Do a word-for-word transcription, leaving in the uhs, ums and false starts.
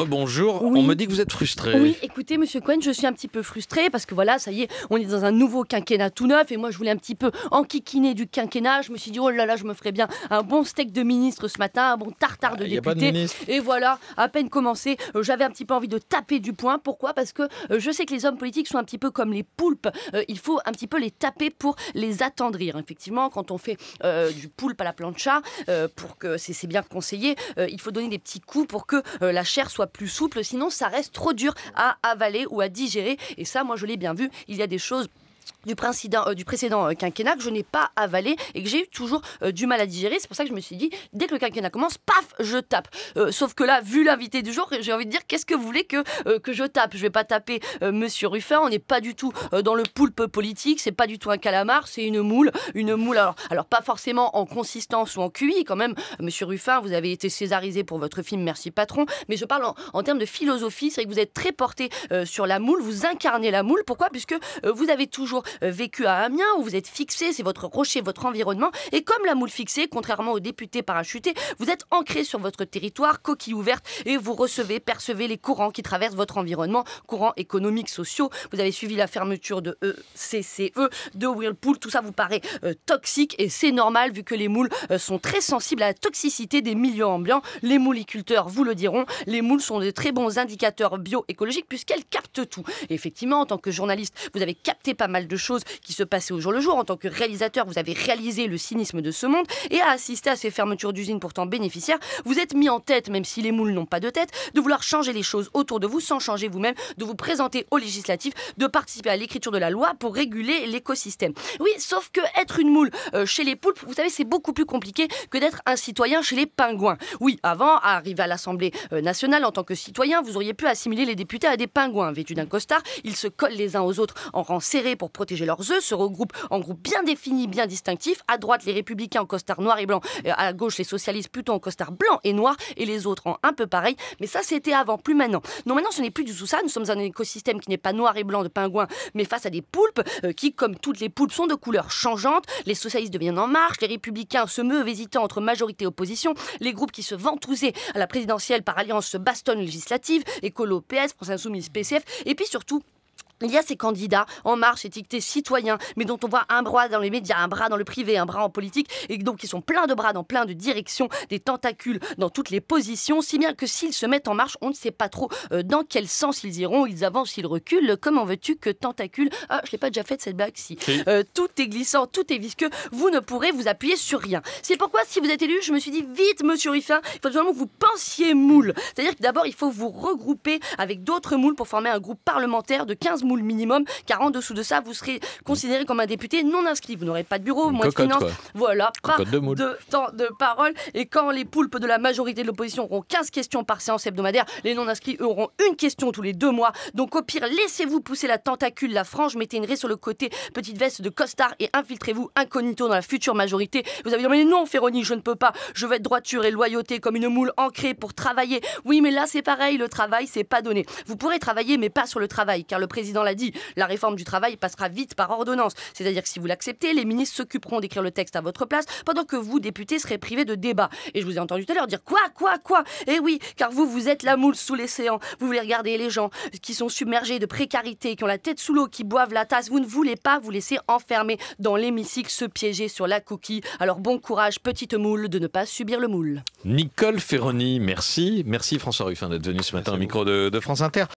rebonjour. Oui. On me dit que vous êtes frustré. Oui, écoutez, monsieur Cohen, je suis un petit peu frustrée parce que voilà, ça y est, on est dans un nouveau quinquennat tout neuf et moi je voulais un petit peu enquiquiner du quinquennat. Je me suis dit, oh là là, je me ferais bien un bon steak de ministre ce matin, un bon tartare de Ah, y a pas de député. ministre. Et voilà, à peine commencé, euh, j'avais un petit peu envie de taper du poing. Pourquoi? Parce que euh, je sais que les hommes politiques sont un petit peu comme les poulpes. Euh, il faut un petit peu les taper pour les attendrir. Effectivement, quand on fait euh, du poulpe à la plancha, euh, pour que c'est c'est bien conseillé, euh, il faut donner des petits coups pour que euh, la chair soit plus souple. Sinon, ça reste trop dur à avaler ou à digérer. Et ça, moi, je l'ai bien vu. Il y a des choses du précédent, euh, du précédent euh, quinquennat que je n'ai pas avalé et que j'ai eu toujours euh, du mal à digérer. C'est pour ça que je me suis dit, dès que le quinquennat commence, paf, je tape. Euh, sauf que là, vu l'invité du jour, j'ai envie de dire, qu'est-ce que vous voulez que, euh, que je tape? Je vais pas taper euh, Monsieur Ruffin, on n'est pas du tout euh, dans le poulpe politique, c'est pas du tout un calamar, c'est une moule. Une moule, alors, alors pas forcément en consistance ou en Q I, quand même. Monsieur Ruffin, vous avez été césarisé pour votre film Merci Patron, mais je parle en, en termes de philosophie, c'est vrai que vous êtes très porté euh, sur la moule, vous incarnez la moule. Pourquoi? Puisque euh, vous avez toujours euh, vécu à Amiens, où vous êtes fixé, c'est votre rocher, votre environnement, et comme la moule fixée, contrairement aux députés parachutés, vous êtes ancré sur votre territoire, coquille ouverte, et vous recevez, percevez les courants qui traversent votre environnement, courants économiques, sociaux. Vous avez suivi la fermeture de E C C E, de Whirlpool, tout ça vous paraît euh, toxique, et c'est normal vu que les moules euh, sont très sensibles à la toxicité des milieux ambiants. Les mouliculteurs vous le diront, les moules sont de très bons indicateurs bioécologiques puisqu'elles captent tout. Et effectivement, en tant que journaliste, vous avez capté pas mal de choses qui se passaient au jour le jour. En tant que réalisateur, vous avez réalisé le cynisme de ce monde et à assister à ces fermetures d'usines pourtant bénéficiaires, vous êtes mis en tête, même si les moules n'ont pas de tête, de vouloir changer les choses autour de vous sans changer vous-même, de vous présenter aux législatives, de participer à l'écriture de la loi pour réguler l'écosystème. Oui, sauf que être une moule euh, chez les poulpes, vous savez, c'est beaucoup plus compliqué que d'être un citoyen chez les pingouins. Oui, avant, arrivé à l'Assemblée euh, nationale en tant que citoyen, vous auriez pu assimiler les députés à des pingouins vêtus d'un costard. Ils se collent les uns aux autres en rang serré pour protéger leurs œufs, se regroupent en groupes bien définis, bien distinctifs. À droite, les républicains en costard noir et blanc. À gauche, les socialistes plutôt en costard blanc et noir. Et les autres en un peu pareil. Mais ça, c'était avant, plus maintenant. Non, maintenant, ce n'est plus du tout ça. Nous sommes dans un écosystème qui n'est pas noir et blanc de pingouins, mais face à des poulpes euh, qui, comme toutes les poulpes, sont de couleurs changeantes. Les socialistes deviennent En Marche. Les républicains se meuvent hésitant entre majorité et opposition. Les groupes qui se ventousaient à la présidentielle par alliance se bastonnent législative. Écolo, P S, France Insoumise, P C F. Et puis surtout, il y a ces candidats En Marche étiquetés citoyens, mais dont on voit un bras dans les médias, un bras dans le privé, un bras en politique, et donc ils sont pleins de bras dans plein de directions, des tentacules dans toutes les positions, si bien que s'ils se mettent en marche, on ne sait pas trop euh, dans quel sens ils iront, ils avancent, ils reculent. Comment veux-tu que tentacules... Ah, je l'ai pas déjà faite cette blague, si. Oui. Euh, tout est glissant, tout est visqueux, vous ne pourrez vous appuyer sur rien. C'est pourquoi, si vous êt élu, je me suis dit, vite, monsieur Ruffin, il faut vraiment que vous pensiez moule. C'est-à-dire que d'abord, il faut vous regrouper avec d'autres moules pour former un groupe parlementaire de quinze moules minimum, car en dessous de ça, vous serez considéré comme un député non inscrit. Vous n'aurez pas de bureau, Une moins de cocotte, finances. quoi. Voilà, pas Cocotte de moule. de temps de parole. Et quand les poulpes de la majorité de l'opposition auront quinze questions par séance hebdomadaire, les non inscrits eux, auront une question tous les deux mois. Donc au pire, laissez-vous pousser la tentacule, la frange, mettez une raie sur le côté, petite veste de costard et infiltrez-vous incognito dans la future majorité. Vous avez dit, mais non, Féronie, je ne peux pas. Je veux être droiture et loyauté comme une moule ancrée pour travailler. Oui, mais là, c'est pareil, le travail, c'est pas donné. Vous pourrez travailler, mais pas sur le travail, car le président l'a dit, la réforme du travail passera vite par ordonnance. C'est-à-dire que si vous l'acceptez, les ministres s'occuperont d'écrire le texte à votre place, pendant que vous, députés, serez privés de débat. Et je vous ai entendu tout à l'heure dire quoi, quoi, quoi. Eh oui, car vous, vous êtes la moule sous l'océan. Vous voulez regarder les gens qui sont submergés de précarité, qui ont la tête sous l'eau, qui boivent la tasse. Vous ne voulez pas vous laisser enfermer dans l'hémicycle, se piéger sur la coquille. Alors bon courage, petite moule, de ne pas subir le moule. Nicole Féronie, merci. Merci François Ruffin d'être venu ce matin au micro de, de France Inter.